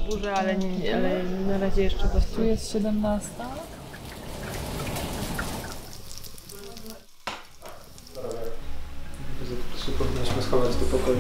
górze, ale na razie jeszcze dość. Tu jest 17. Się powinniśmy schować do pokoju.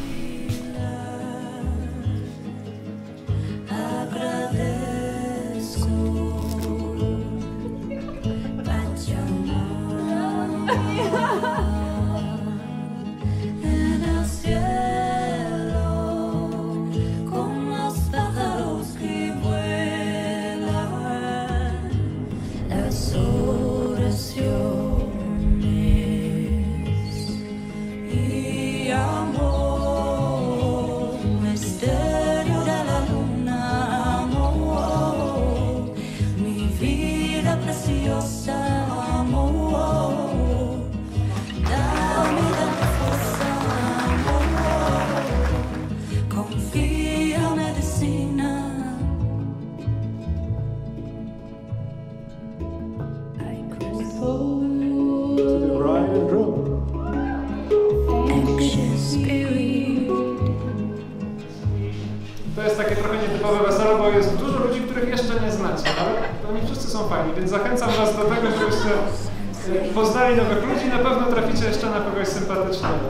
To jest takie trochę nietypowe wesele, bo jest dużo ludzi, których jeszcze nie znacie, ale oni wszyscy są fajni, więc zachęcam was do tego, żebyście poznali nowych ludzi, na pewno traficie jeszcze na kogoś sympatycznego.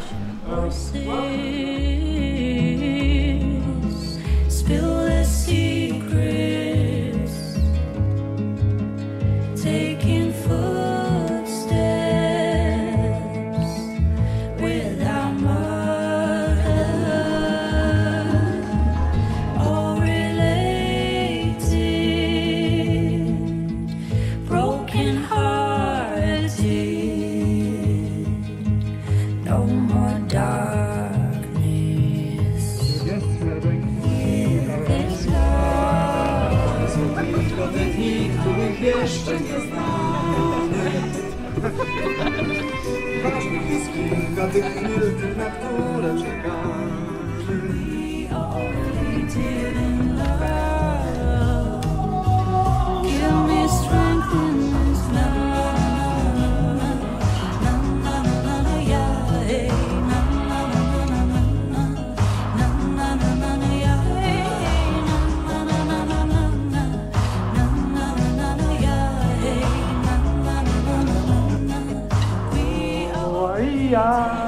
Jeszcze nie znamy. Jest kilka tych chwil, na które czekamy. Ja